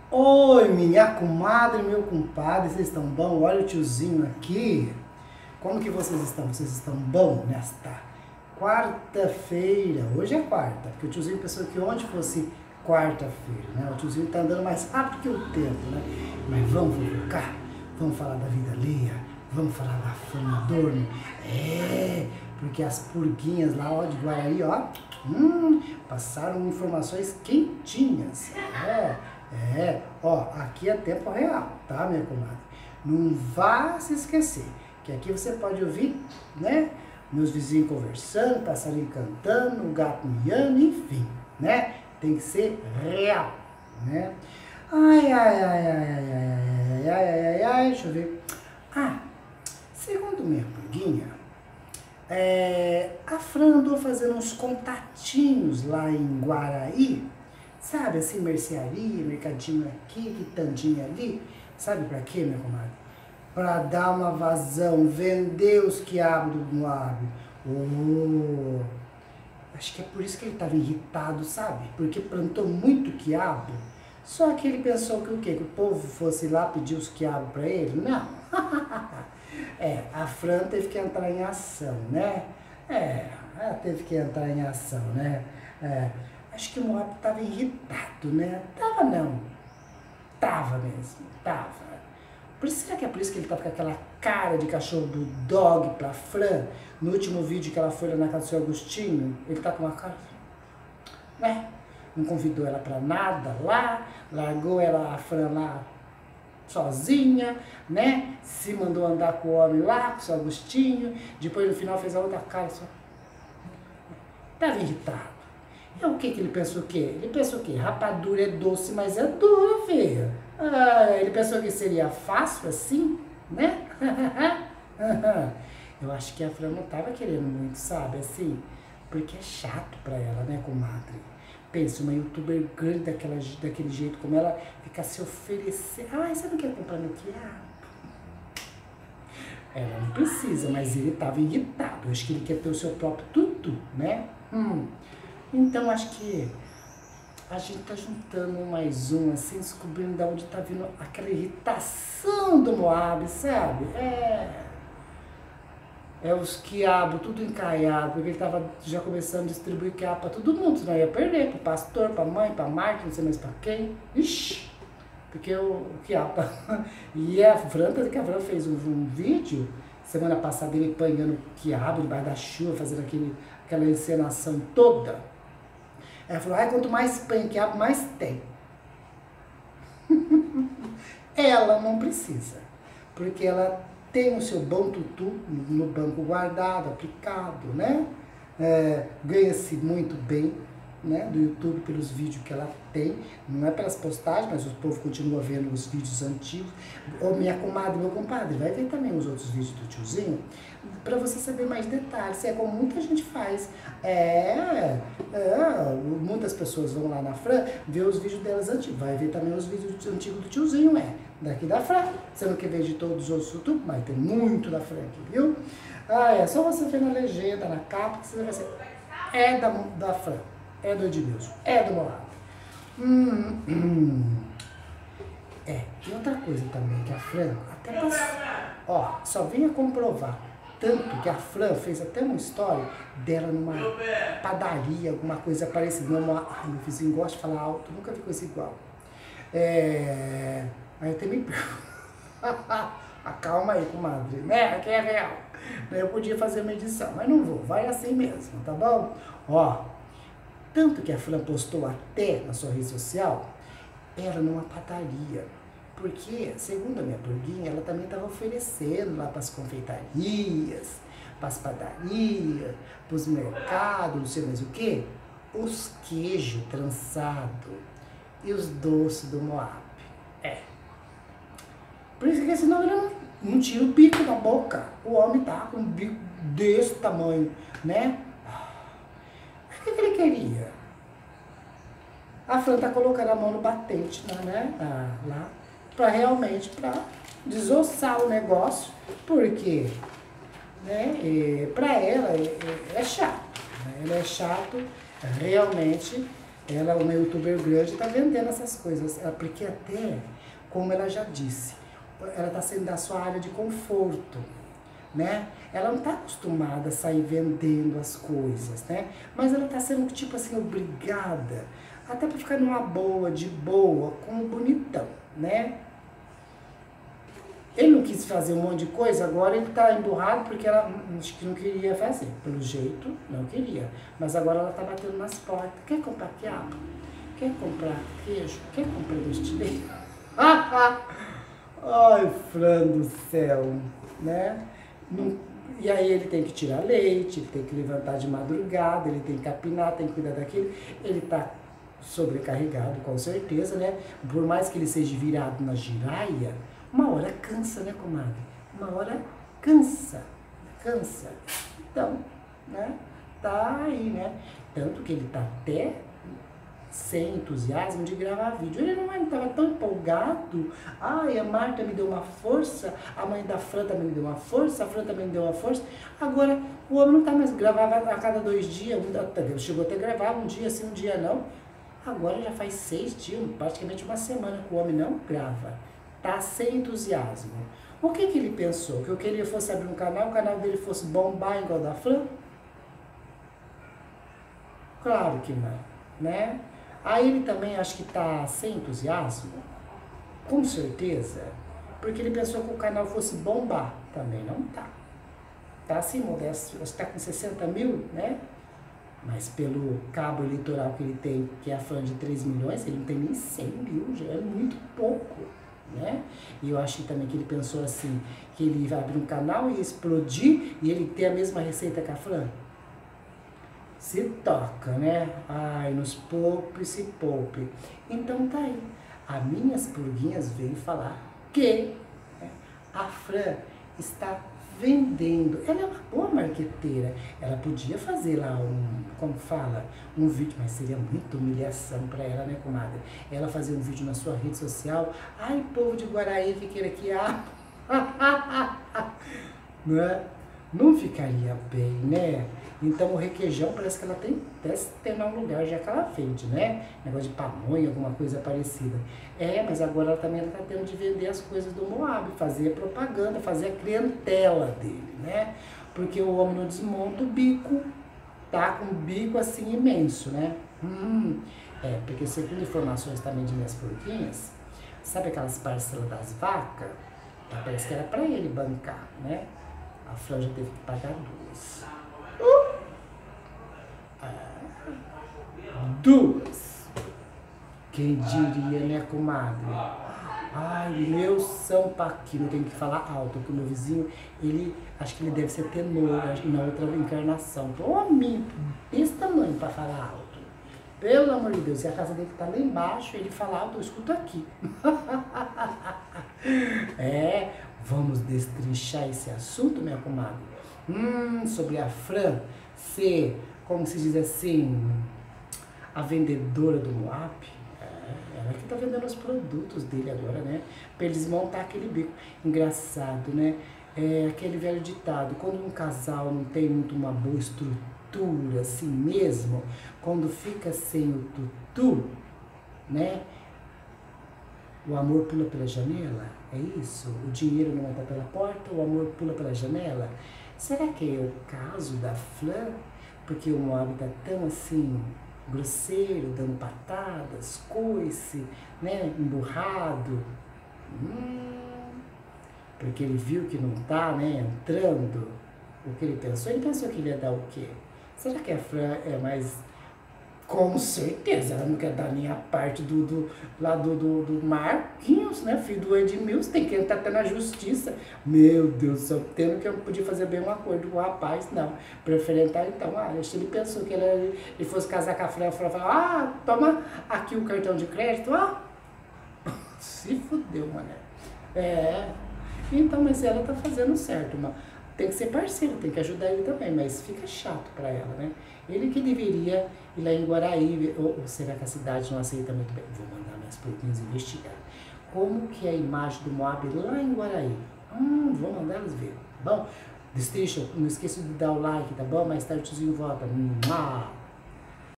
Oi, minha comadre, meu compadre, vocês estão bom? Olha o tiozinho aqui. Como que vocês estão? Vocês estão bom nesta quarta-feira? Hoje é quarta, porque o tiozinho pensou que ontem fosse quarta-feira, né? O tiozinho tá andando mais rápido que o tempo, né? Mas vamos fofocar, vamos falar da vida alheia, vamos falar da fama Adorno. Porque as purguinhas lá, ó, de Guarani, ó, passaram informações quentinhas. Ó, aqui é tempo real, tá, minha comadre? Não vá se esquecer, que aqui você pode ouvir, né, meus vizinhos conversando, passarinho cantando, o gato miando, enfim, né? Tem que ser real, né? Deixa eu ver. Segundo minha purguinha, a Fran andou fazendo uns contatinhos lá em Guaraí, sabe, assim, mercearia, mercadinho aqui, quitandinha ali. Sabe pra quê, minha comadre? Pra dar uma vazão, vender os quiabos do Moab. Acho que é por isso que ele tava irritado, sabe? Porque plantou muito quiabo. Só que ele pensou que o quê? Que o povo fosse lá pedir os quiabos pra ele? Não. A Fran teve que entrar em ação, né? Ela teve que entrar em ação, né? Acho que o Moab tava irritado, né? Tava não. Tava mesmo, tava. Será que é por isso que ele tava com aquela cara de cachorro bulldog pra Fran? No último vídeo que ela foi lá na casa do seu Agostinho, ele tá com uma cara, né? Não convidou ela pra nada lá, largou ela, a Fran lá, sozinha, né? Se mandou andar com o homem lá, com o seu Agostinho. Depois no final fez a outra cara só. Tava irritado. O que ele pensou o quê? Ele pensou o quê? Rapadura é doce, mas é dura, filha. Ele pensou que seria fácil assim, né? Eu acho que a Fran não tava querendo muito, sabe, assim, porque é chato pra ela, né, comadre? Pensa, uma youtuber grande daquele jeito como ela, ficar se oferecer. Você não quer comprar meu quiabo? Ela não precisa, mas ele tava irritado. Eu acho que ele quer ter o seu próprio tutu, né? Então, acho que a gente tá juntando um mais um, assim, descobrindo de onde tá vindo aquela irritação do Moab, sabe? Os quiabos, tudo encaiado, porque ele tava já começando a distribuir quiabo pra todo mundo, senão ia perder, pro pastor, pra mãe, pra Marta, não sei mais pra quem. Ixi, porque o quiabo tá... E a Fran fez um vídeo, semana passada, ele apanhando quiabo debaixo da chuva, fazendo aquela encenação toda. Ela falou, quanto mais pãe quiabo, mais tem. Ela não precisa, porque ela tem o seu bom tutu no banco guardado, aplicado, né? Ganha-se muito bem, né, do YouTube pelos vídeos que ela tem, não é pelas postagens, mas o povo continua vendo os vídeos antigos. Minha comadre, meu compadre, vai ver também os outros vídeos do tiozinho, para você saber mais detalhes. É como muita gente faz. Muitas pessoas vão lá na Fran ver os vídeos delas antigos, vai ver também os vídeos antigos do tiozinho, daqui da Fran. Você não quer ver de todos os outros YouTube, mas tem muito da Fran aqui, viu? É só você ver na legenda, na capa, que você vai ser. Da Fran. É do Edmilson, é do Moab. E outra coisa também, que a Fran até passou. Só venha comprovar. Tanto que a Fran fez até uma história dela numa padaria, alguma coisa parecida. Meu vizinho gosta de falar alto, nunca vi coisa igual. Aí eu até me pergunto. Calma aí, comadre, né? Aqui é real. Eu podia fazer uma edição, mas não vou, vai assim mesmo, tá bom? Tanto que a Fran postou até na sua rede social, ela numa padaria. Porque, segundo a minha purguinha, ela também estava oferecendo lá para as confeitarias, para as padarias, para os mercados, não sei mais o quê, os queijos trançados e os doces do Moab. Por isso que senão ele não tira o bico da boca. O homem tá com um bico desse tamanho, né? O que ele queria? A Fran tá colocando a mão no batente, né? Lá, pra desossar o negócio, porque, né? Pra ela é chato, né? Ele é chato realmente ela, uma youtuber grande, tá vendendo essas coisas. Porque até, como ela já disse, ela tá saindo da sua área de conforto, né? Ela não tá acostumada a sair vendendo as coisas, né? Mas ela tá sendo, tipo assim, obrigada, até pra ficar numa boa, de boa, com o bonitão, né? Ele não quis fazer um monte de coisa, agora ele tá emburrado porque ela acho que não queria fazer. Pelo jeito, não queria. Mas agora ela tá batendo nas portas. Quer comprar quiabo? Quer comprar queijo? Quer comprar doce de leite? Ai, Fran do céu, né? E aí ele tem que tirar leite, ele tem que levantar de madrugada, ele tem que capinar, tem que cuidar daquilo. Ele tá sobrecarregado, com certeza, né? Por mais que ele seja virado na giraia, uma hora cansa, né, comadre? Uma hora cansa. Então, né? Tá aí, né? Tanto que ele tá até sem entusiasmo de gravar vídeo. Ele não estava tão empolgado. Ai, a Marta me deu uma força, a mãe da Fran também me deu uma força, a Fran também me deu uma força. Agora, o homem não tá mais, gravava a cada 2 dias, chegou até a gravar um dia sim, um dia não. Agora já faz 6 dias, praticamente uma semana que o homem não grava. Tá sem entusiasmo. O que ele pensou? Que eu queria fosse abrir um canal, o canal dele fosse bombar igual da Fran? Claro que não, né? Aí ele também acho que tá sem entusiasmo, com certeza, porque ele pensou que o canal fosse bombar. Também não tá. Tá assim, modesto, está com 60 mil, né? Mas pelo cabo eleitoral que ele tem, que é a Fran de 3 milhões, ele não tem nem 100 mil, já é muito pouco, né? E eu acho também que ele pensou assim, que ele vai abrir um canal e explodir e ele ter a mesma receita que a Fran. Se toca, né? Ai, nos poupe, se poupe. Então tá aí. As minhas pulguinhas veio falar que a Fran está vendendo. Ela é uma boa marqueteira. Ela podia fazer lá como fala, um vídeo, mas seria muita humilhação para ela, né, comadre? Ela fazer um vídeo na sua rede social. Ai, povo de Guaraí, que queira que não é? Não ficaria bem, né? Então o requeijão parece que ela tem até ter um lugar já que ela vende, né? Negócio de pamonha, alguma coisa parecida. Mas agora ela também tá tendo de vender as coisas do Moab, fazer propaganda, fazer a clientela dele, né? Porque o homem não desmonta o bico, tá com um bico assim imenso, né? Porque segundo informações também de minhas porquinhas, sabe aquelas parcelas das vacas? Parece que era pra ele bancar, né? A Fran já teve que pagar 2. 2. Quem diria, né, comadre? Ai, meu São Paquino, tem que falar alto, porque o meu vizinho, acho que ele deve ser tenor, na outra encarnação. Homem, desse tamanho pra falar alto. Pelo amor de Deus, e a casa dele tá lá embaixo, ele fala alto, eu escuto aqui. Vamos destrinchar esse assunto, minha comadre. Sobre a Fran ser, como se diz assim, a vendedora do Moab. Ela que tá vendendo os produtos dele agora, né? Pra eles montar aquele bico. Engraçado, né? Aquele velho ditado, quando um casal não tem muito uma boa estrutura, assim mesmo, quando fica sem o tutu, né? O amor pula pela janela, é isso? O dinheiro não entra pela porta, o amor pula pela janela? Será que é o caso da Fran? Porque o Moab tá tão assim, grosseiro, dando patadas, coice, né? Emburrado. Porque ele viu que não tá, né? Entrando. O que ele pensou? Ele pensou que ele ia dar o quê? Será que a Fran é mais... Com certeza, ela não quer dar nem a parte do Marquinhos, né? Filho do Edmilson, tem que entrar até na justiça. Meu Deus do céu, tendo que eu não podia fazer bem um acordo com o rapaz, não. Prefere entrar então. Acho que ele pensou que ele fosse casar com a Fran, falou, toma aqui o cartão de crédito, se fudeu, mané. Então, mas ela tá fazendo certo, mano. Tem que ser parceiro, tem que ajudar ele também, mas fica chato pra ela, né? Ele que deveria ir lá em Guaraí, ou será que a cidade não aceita muito bem? Vou mandar minhas porquinhas investigar. Como que é a imagem do Moab lá em Guaraí? Vou mandar elas ver. Bom, destrincha, não esqueça de dar o like, tá bom? Mais tarde o tiozinho volta.